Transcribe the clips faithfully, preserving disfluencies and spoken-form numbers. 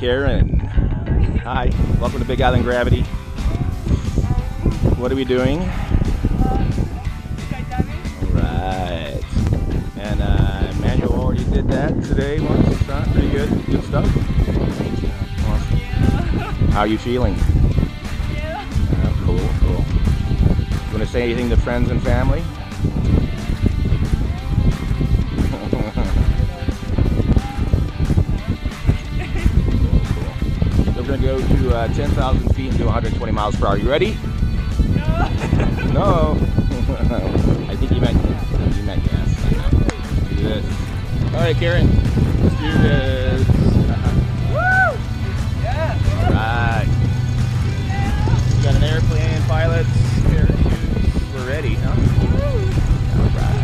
Karen. Hi, welcome to Big Island Gravity. What are we doing? Alright. And uh, Emmanuel already did that today once. Huh? Pretty good. Good stuff. Awesome. How are you feeling? Yeah. Oh, cool, cool. You want to say anything to friends and family? We're going to go to uh, ten thousand feet and do one hundred twenty miles per hour. You ready? No. No. I think you meant yes. You meant yes. I know. Do this. All right, Karen. Let's do this. Woo! Yeah. All right. We got an airplane, pilots, parachutes. We're ready, huh? All right.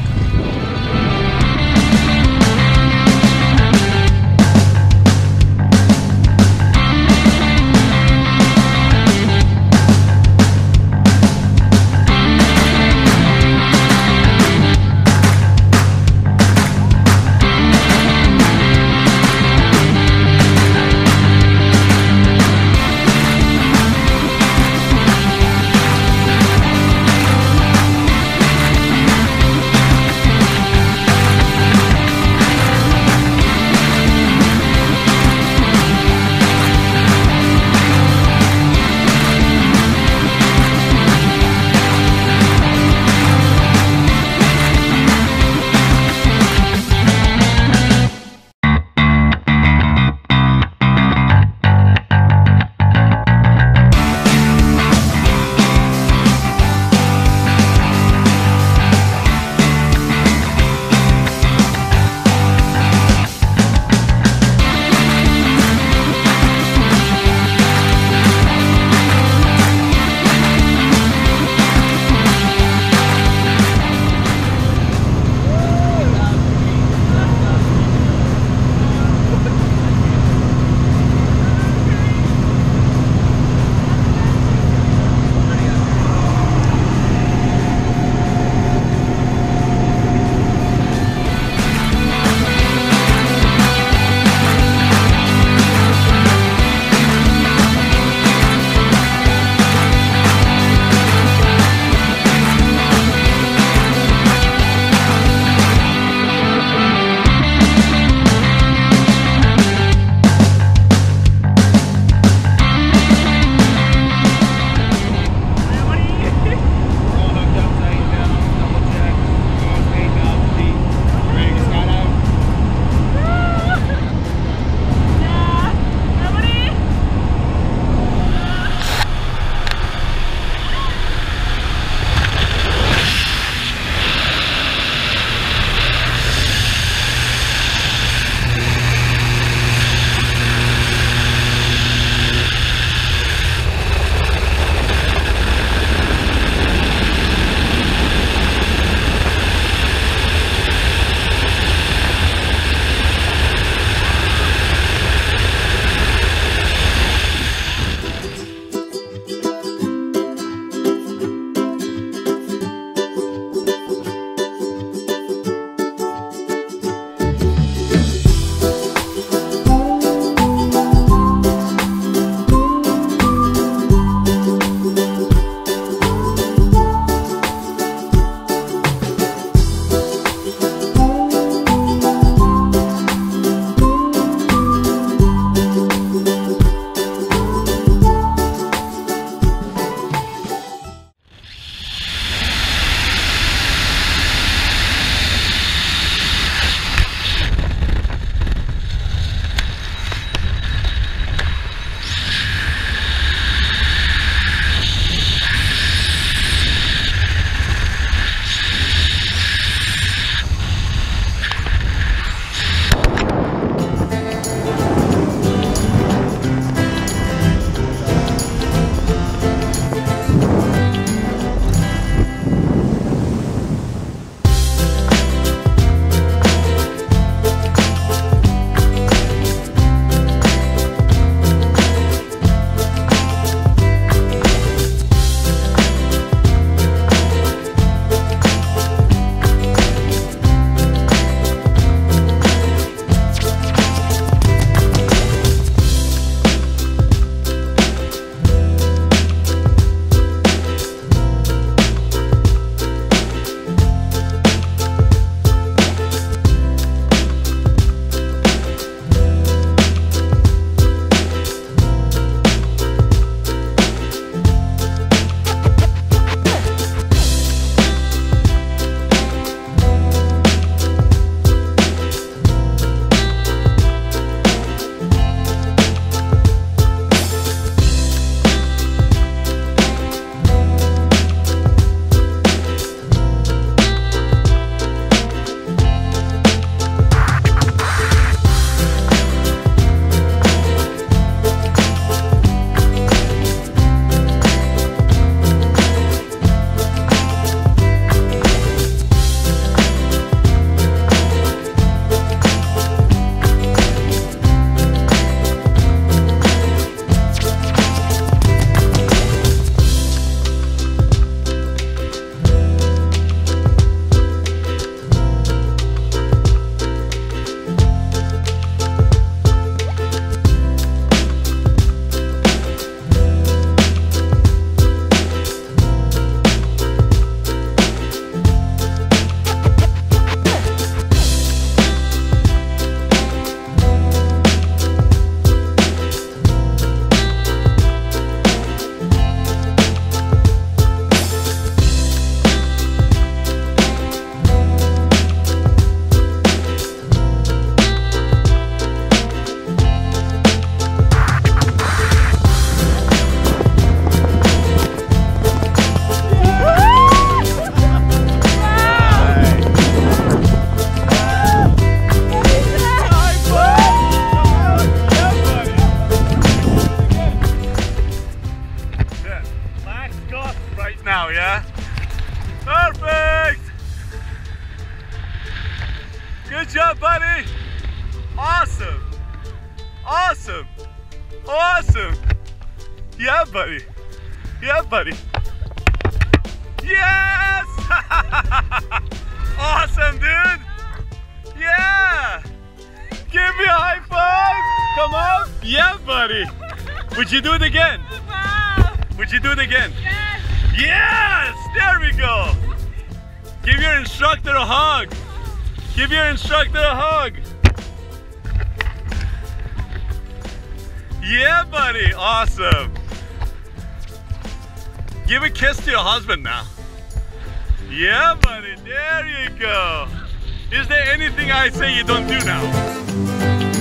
Good job, buddy. Awesome. Awesome. Awesome. Yeah, buddy. Yeah, buddy. Yes! Awesome, dude. Yeah. Give me a high five. Come on. Yeah, buddy. Would you do it again? Wow. Would you do it again? Yes. Yes! There we go. Give your instructor a hug. Give your instructor a hug. Yeah, buddy. Awesome. Give a kiss to your husband now. Yeah, buddy. There you go. Is there anything I say you don't do now?